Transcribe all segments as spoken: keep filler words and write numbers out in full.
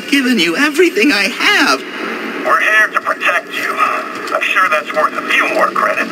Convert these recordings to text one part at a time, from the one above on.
given you everything I have. We're here to protect you. I'm sure that's worth a few more credits.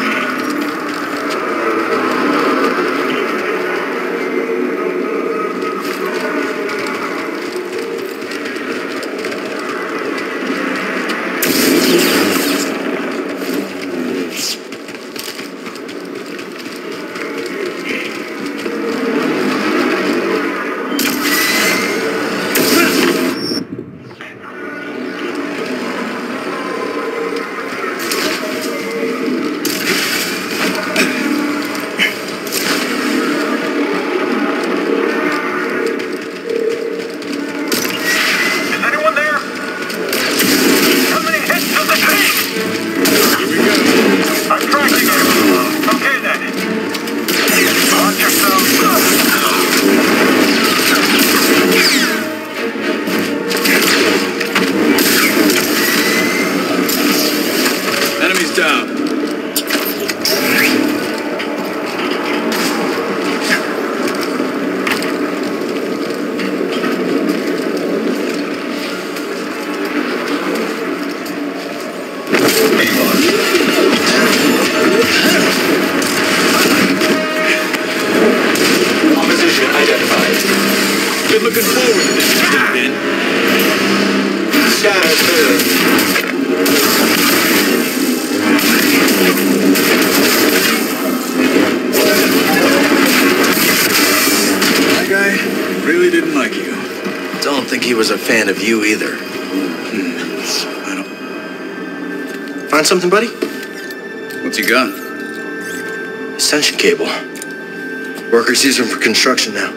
Fan of you either. Hmm. I don't... Find something, buddy? What's you got? Extension cable. Workers use them for construction now.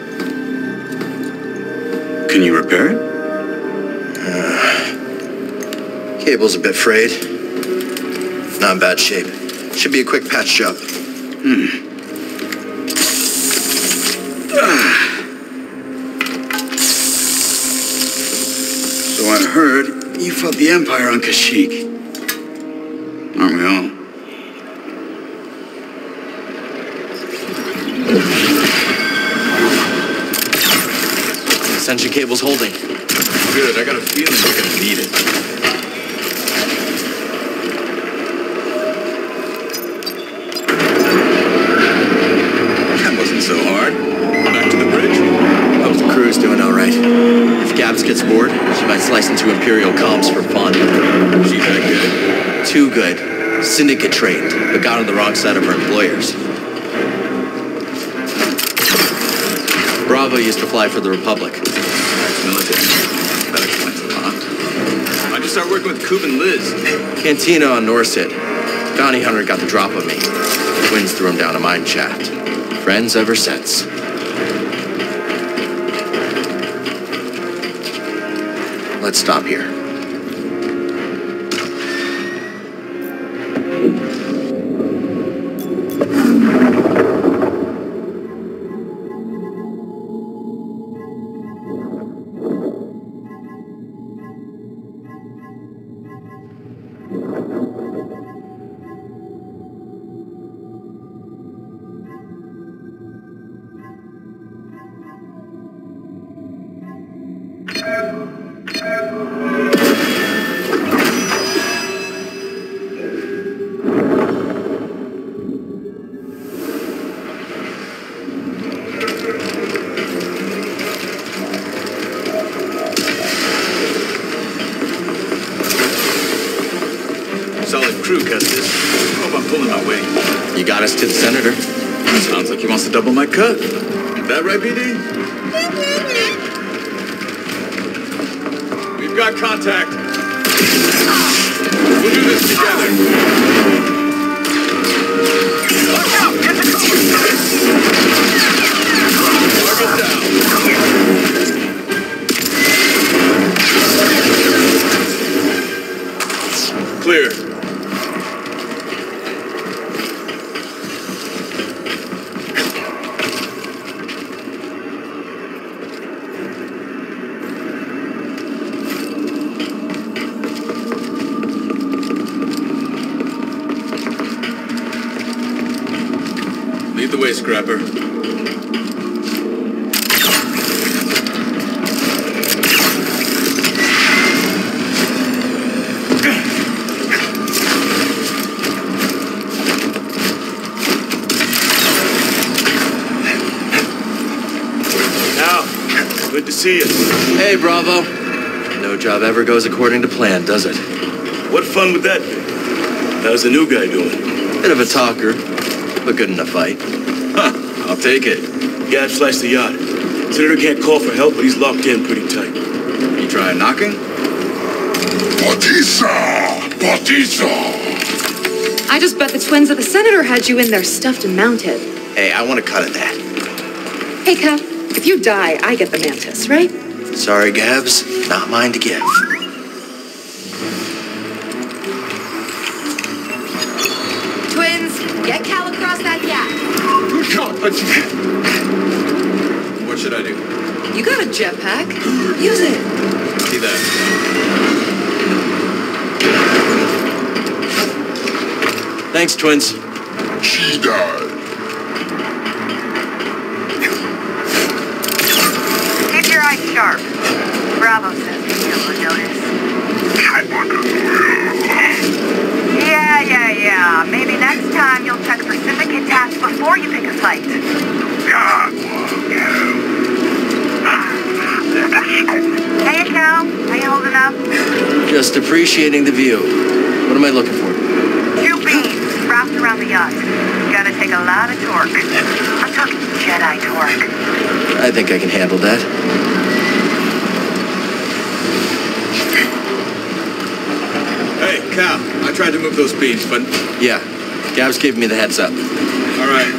Can you repair it? Uh, cable's a bit frayed. Not in bad shape. Should be a quick patch job. Hmm. I heard you fought the Empire on Kashyyyk. Aren't we all? Extension cable's holding. Good, I got a feeling we're gonna need it. That wasn't so hard. Back to the bridge. Hope the crew's doing all right. If Gabs gets bored, she might slice into Imperial comms for fun. She's that good? Too good. Syndicate trained, but got on the wrong side of her employers. Bravo used to fly for the Republic. Military. That explains a lot. Why'd you start working with Coop and Liz? Cantina on Norset. Bounty hunter got the drop on me. Twins threw him down a mine shaft. Friends ever since. Let's stop here. Crew cut this. I hope I'm pulling my weight. You got us to the Senator. Sounds like he wants to double my cut. Is that right, B D? We've got contact. We'll do this together. Look out! Get the target down. Clear. Lead the way, Scrapper. see you. Hey, Bravo. No job ever goes according to plan, does it? What fun would that be? How's the new guy doing? Bit of a talker, but good in a fight. Huh, I'll take it. Gab sliced the yacht. Senator can't call for help, but he's locked in pretty tight. You trying knocking? Batista! Batista! I just bet the twins that the Senator had you in there stuffed and mounted. Hey, I want a cut of that. Hey, Cal, if you die, I get the mantis, right? Sorry, Gabs. Not mine to give. Twins, get Cal across that gap. What should I do? You got a jetpack. Use it. See that? Thanks, twins. Jedi! Keep your eyes sharp. Bravo says he'll notice. Yeah, yeah, yeah. Maybe next time you'll check for syndicate tasks before you pick a fight. Hey, Cal. How you holding up? Just appreciating the view. What am I looking for? Two beams wrapped around the yacht. Gotta take a lot of torque. I'm talking Jedi torque. I think I can handle that. Hey, Cal, I tried to move those beams, but... Yeah, Gabs gave me the heads up. All right.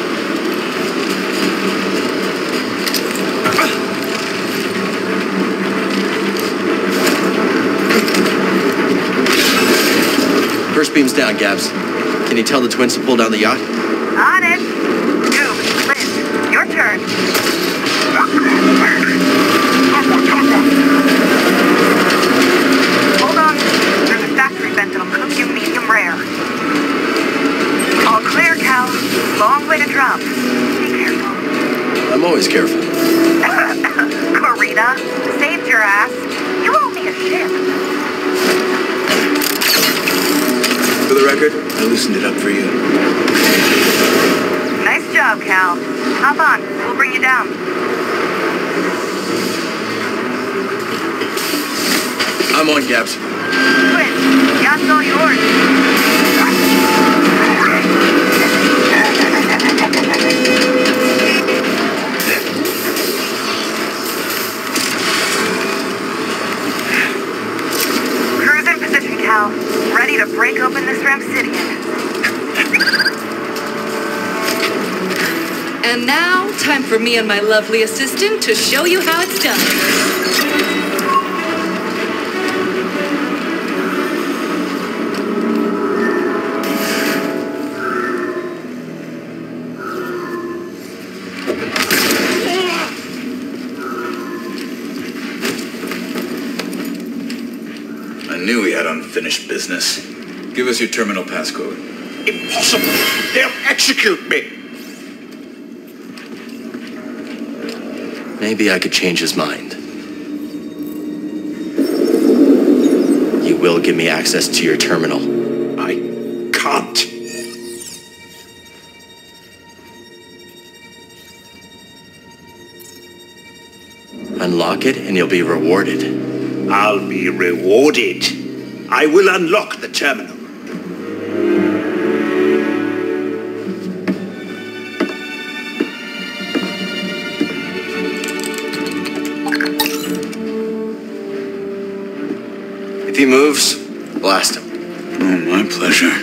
First beam's down, Gabs. Can you tell the twins to pull down the yacht? On it. Goob, Liz, your turn. Hold on. There's a factory vent that'll cook you medium rare. All clear, Cal. Long way to drop. Be careful. I'm always careful. Corita, saved your ass. You owe me a ship. For the record, I loosened it up for you. Nice job, Cal. Hop on. We'll bring you down. I'm on, Gabs. Twins, yacht's all yours. Cruise in position, Cal. Ready to break open this Ramsidian. And now, time for me and my lovely assistant to show you how it's done. I knew we had unfinished business. Give us your terminal passcode. Impossible! They'll execute me! Maybe I could change his mind. You will give me access to your terminal. I can't. Unlock it and you'll be rewarded. I'll be rewarded. I will unlock the terminal. If he moves, blast him. Oh, my pleasure.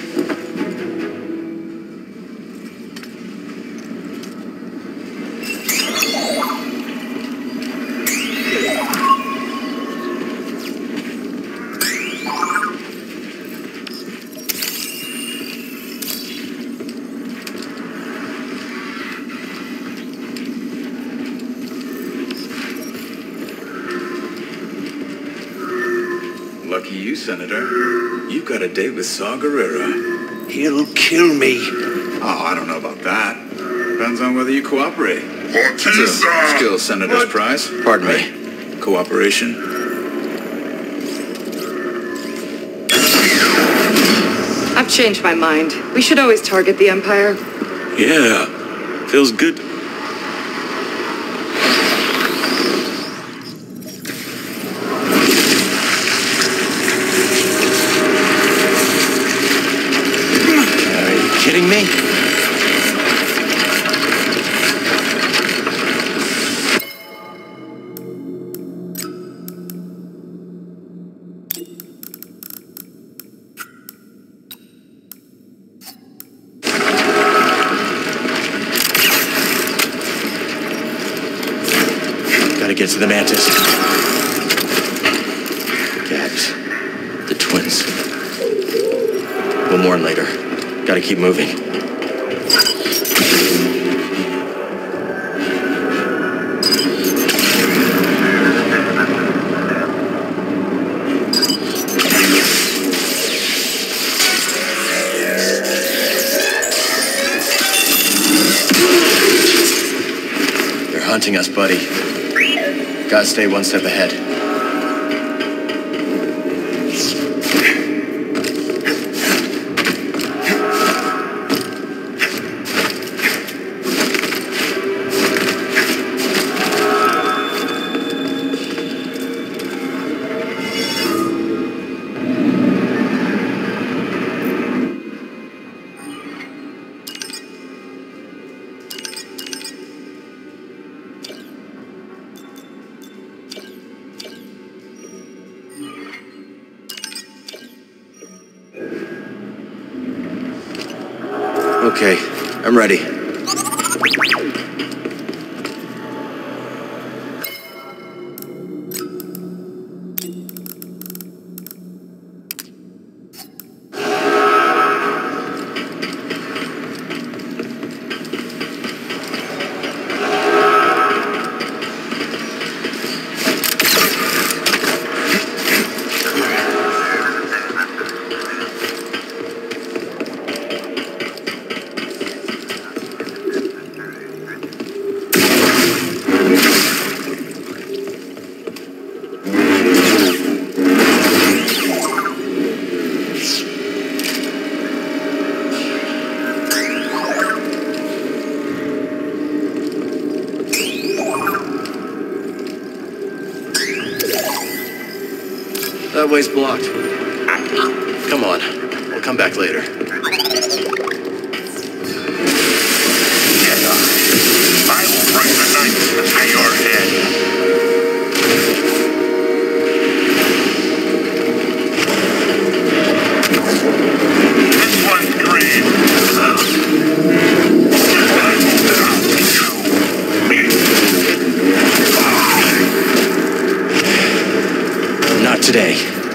Lucky you, Senator. You've got a date with Saw Gerrera. He'll kill me. Oh, I don't know about that. Depends on whether you cooperate. It's a Batista! skill Senator's What? prize. Pardon me. Cooperation. I've changed my mind. We should always target the Empire. Yeah. Feels good. to the Mantis. Gabs. The twins. We'll mourn later. Gotta keep moving. They're hunting us, buddy. Gotta stay one step ahead. Okay, I'm ready. That way's blocked. Come on, we'll come back later. I will bring the night to your head. This one's green. Not today.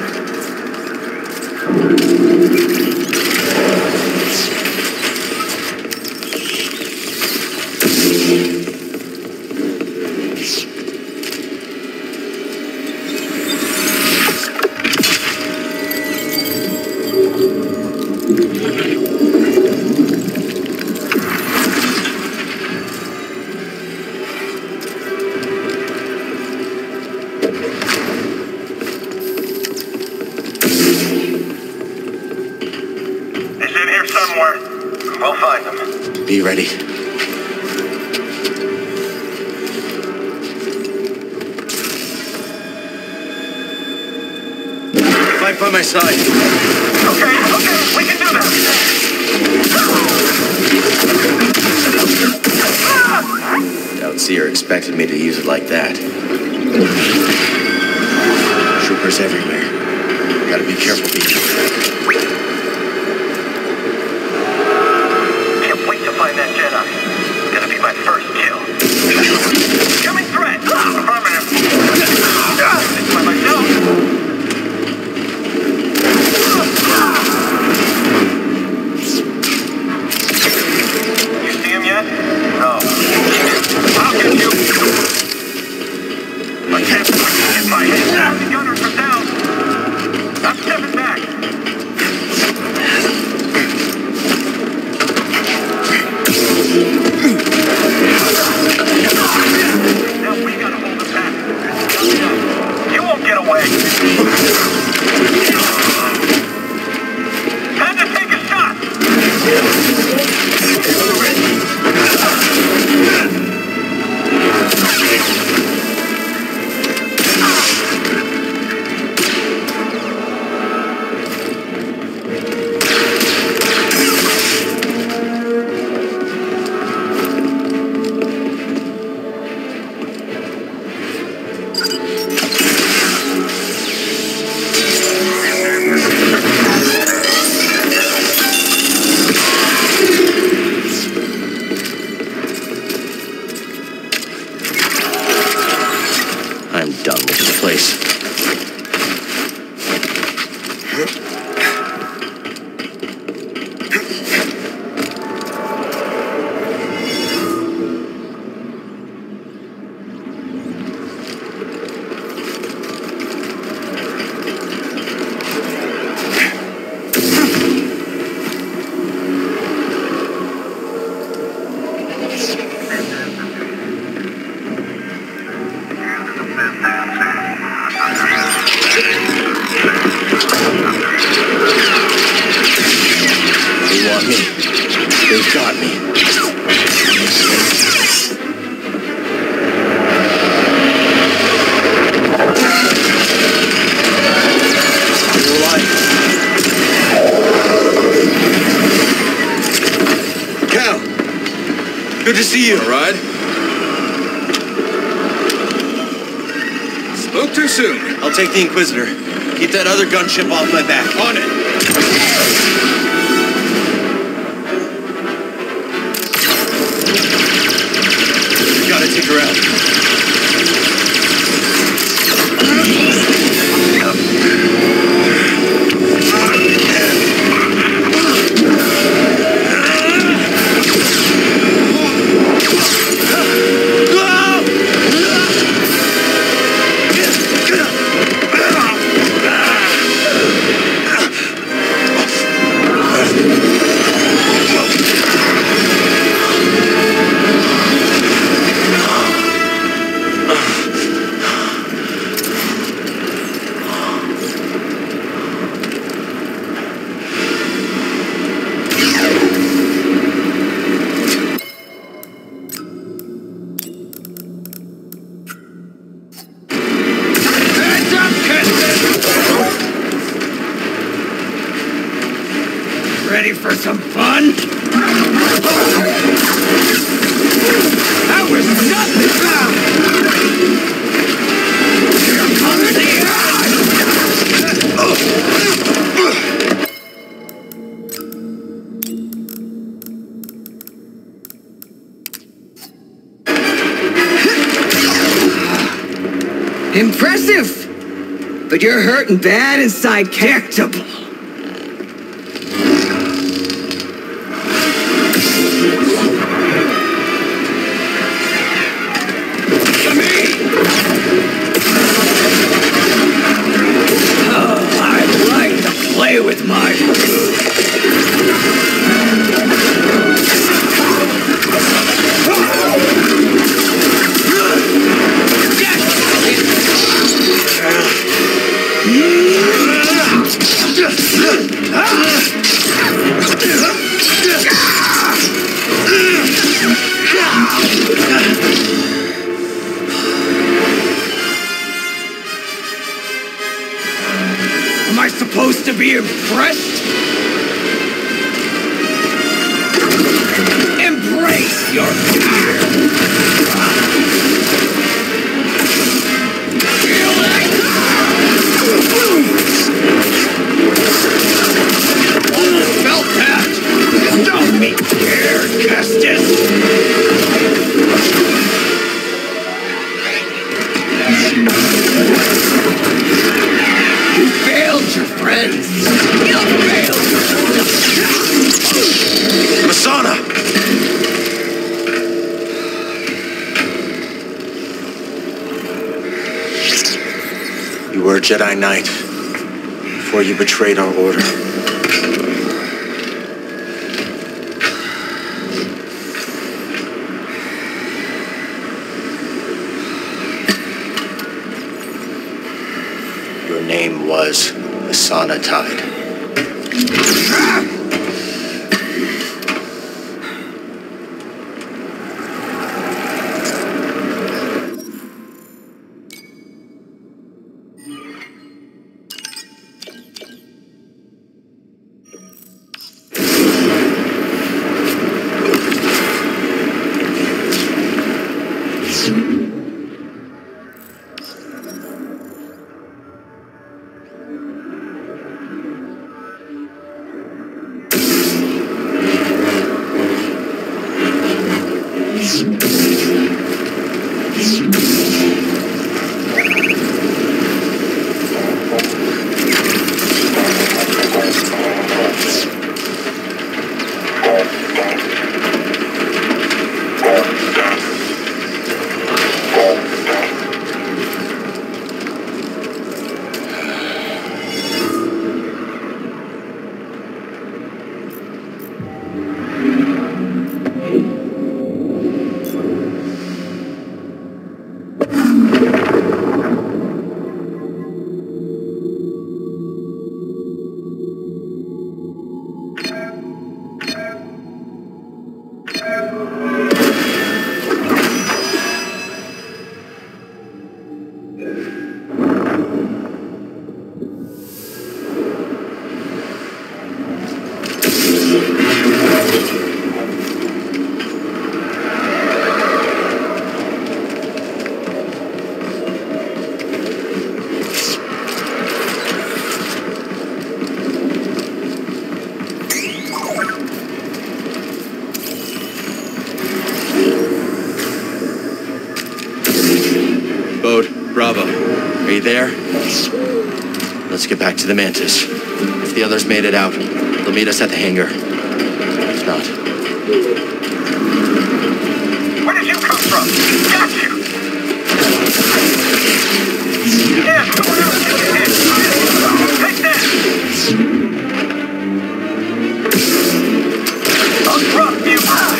We'll find them. Be ready. Fight by my side. Okay, okay, we can do that. Doubt Seer expected me to use it like that. Troopers everywhere. Gotta be careful, people. Find that Jedi. It's gonna be my first kill. Coming threat! Affirmative. It's by myself. You see him yet? No. I'll get you. I can't get my head down. The gunners are down. I'm stepping back. Good to see you. All right. Spoke too soon. I'll take the Inquisitor. Keep that other gunship off my back. On it. You gotta take her out. Ready for some fun? That was nothing! Here comes the eye! Impressive! But you're hurting bad inside, charactable. With my Am I supposed to be impressed? Embrace your fear! Feel like... Almost felt that! Don't be scared, Kestis! You failed your friends! You failed! Masana! You were a Jedi Knight before you betrayed our order. Your name was Masana Tide. there? Let's get back to the Mantis. If the others made it out, they'll meet us at the hangar. If not... Where did you come from? Got you! Yeah, someone else took your head. Take that! I'll drop you!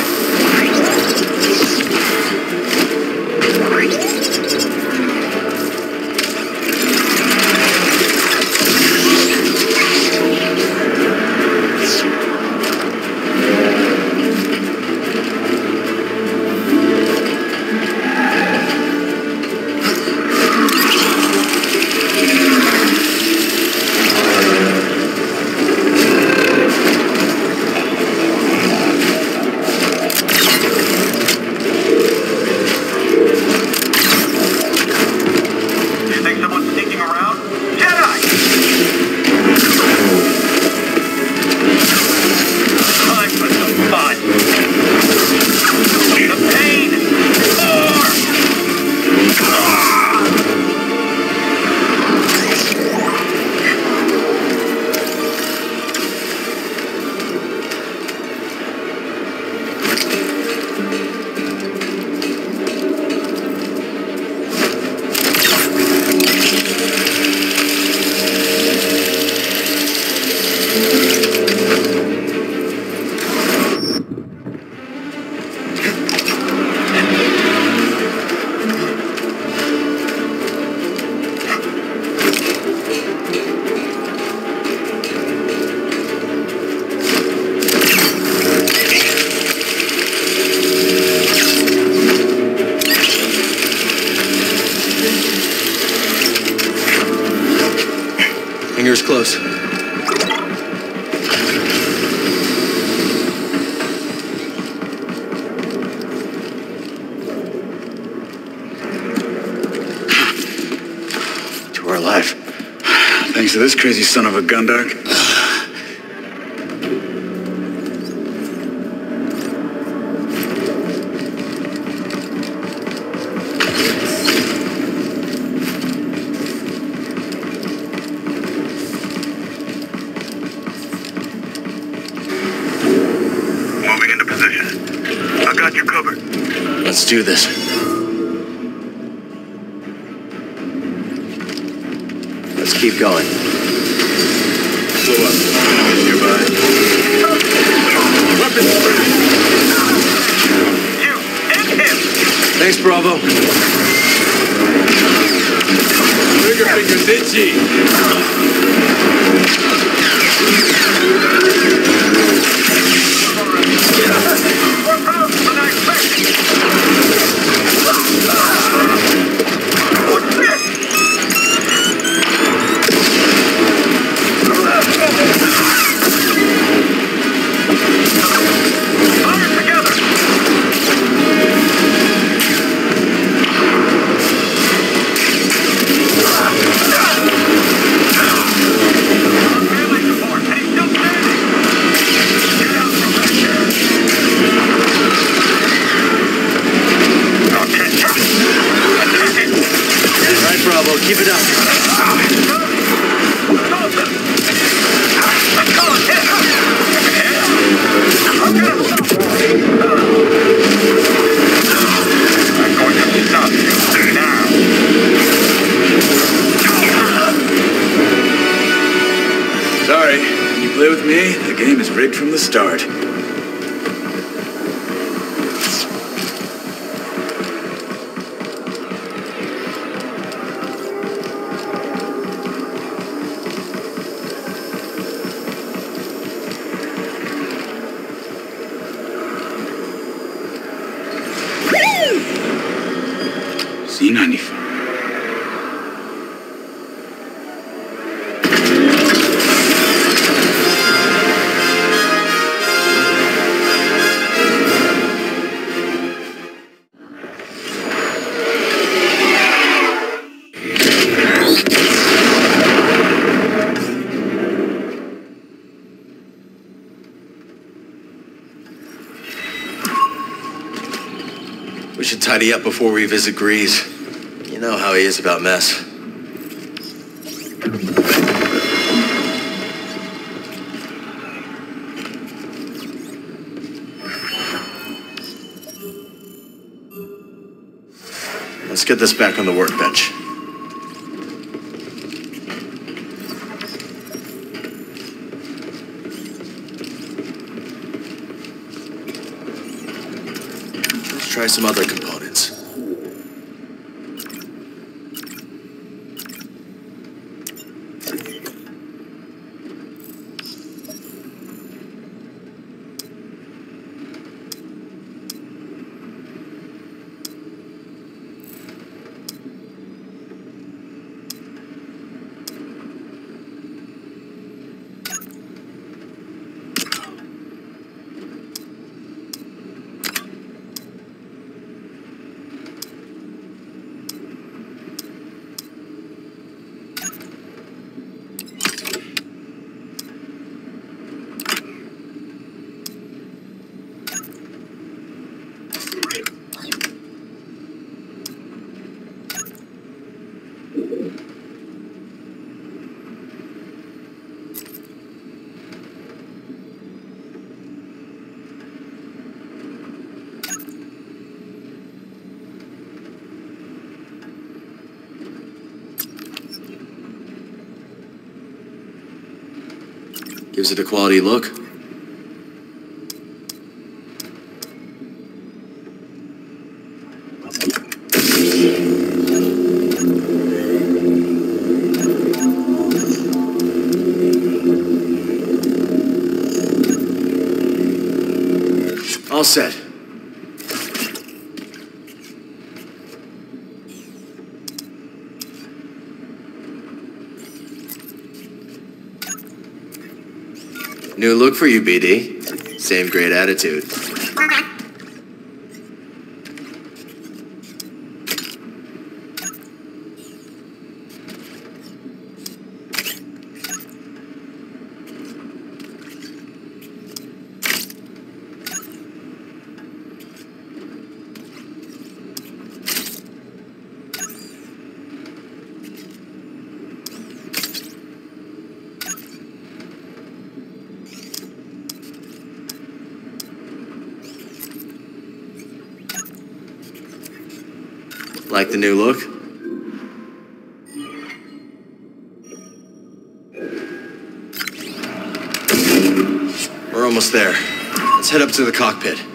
Hangar's close. We're alive. Thanks to this crazy son of a gundark. Moving into position. I got you covered. Let's do this. Let's keep going. Slow up. Nearby. Weapons ready. You and him. Thanks, Bravo. Trigger fingers itchy. More power than I expected. What's this? Fire together. Family support. And he's still standing. Get out from back here. Okay, attack it. All right, Bravo, keep it up. Sorry, when you play with me, the game is rigged from the start. C ninety-five. We should tidy up before we visit Grease. You know how he is about mess. Let's get this back on the workbench. Let's try some other components. Gives it a quality look. All set. New look for you, B D. Same great attitude. Like the new look? We're almost there. Let's head up to the cockpit.